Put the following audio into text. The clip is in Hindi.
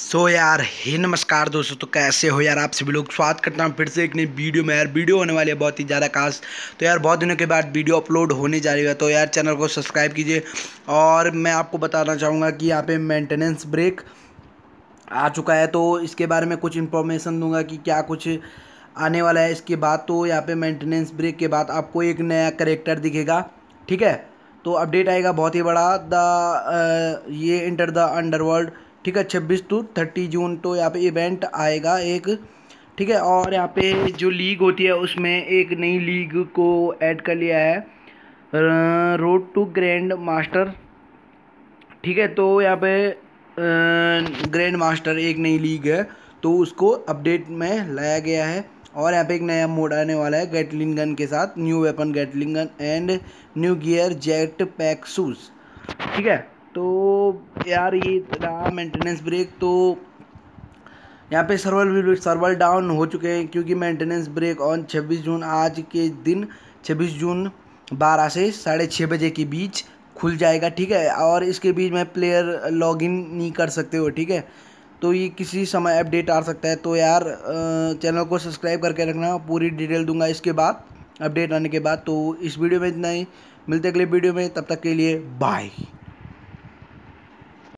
यार हे नमस्कार दोस्तों, तो कैसे हो यार आप सभी लोग। स्वागत करता हूँ फिर से एक नई वीडियो में। यार वीडियो होने वाली है बहुत ही ज़्यादा खास। तो यार बहुत दिनों के बाद वीडियो अपलोड होने जा रही है, तो यार चैनल को सब्सक्राइब कीजिए। और मैं आपको बताना चाहूँगा कि यहाँ पे मेंटेनेंस ब्रेक आ चुका है, तो इसके बारे में कुछ इन्फॉर्मेशन दूंगा कि क्या कुछ आने वाला है इसके बाद। तो यहाँ पे मेंटेनेंस ब्रेक के बाद आपको एक नया करेक्टर दिखेगा, ठीक है। तो अपडेट आएगा बहुत ही बड़ा, ये इंटर द अंडरवर्ल्ड, ठीक है। 26 टू 30 जून तो यहाँ पे इवेंट आएगा एक, ठीक है। और यहाँ पे जो लीग होती है उसमें एक नई लीग को ऐड कर लिया है, रोड टू ग्रैंड मास्टर, ठीक है। तो यहाँ पे ग्रैंड मास्टर एक नई लीग है, तो उसको अपडेट में लाया गया है। और यहाँ पे एक नया मोड आने वाला है गैटलिंग गन के साथ, new weapon Gatling gun and new gear jet pack shoes, ठीक है। तो यार ये रहा मेंटेनेंस ब्रेक। तो यहाँ पे सर्वर डाउन हो चुके हैं क्योंकि मेंटेनेंस ब्रेक ऑन 26 जून, आज के दिन 26 जून 12 से 6:30 बजे के बीच खुल जाएगा, ठीक है। और इसके बीच में प्लेयर लॉगिन नहीं कर सकते हो, ठीक है। तो ये किसी समय अपडेट आ सकता है। तो यार चैनल को सब्सक्राइब करके रखना, पूरी डिटेल दूंगा इसके बाद, अपडेट आने के बाद। तो इस वीडियो में इतना ही, मिलते अगले वीडियो में, तब तक के लिए बाय।